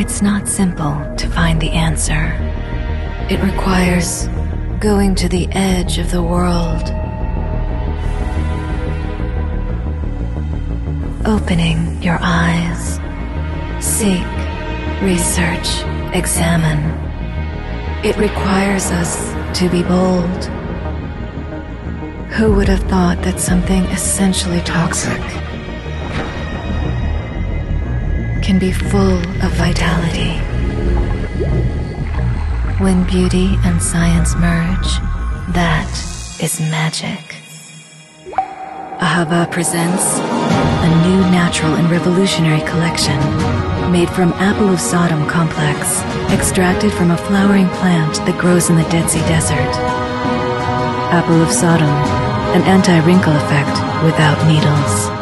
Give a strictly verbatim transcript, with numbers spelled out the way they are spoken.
It's not simple to find the answer. It requires going to the edge of the world, opening your eyes, seek, research, examine. It requires us to be bold. Who would have thought that something essentially toxic can be full of vitality? When beauty and science merge, that is magic. AHAVA presents a new natural and revolutionary collection made from Apple of Sodom complex, extracted from a flowering plant that grows in the Dead Sea Desert. Apple of Sodom, an anti-wrinkle effect without needles.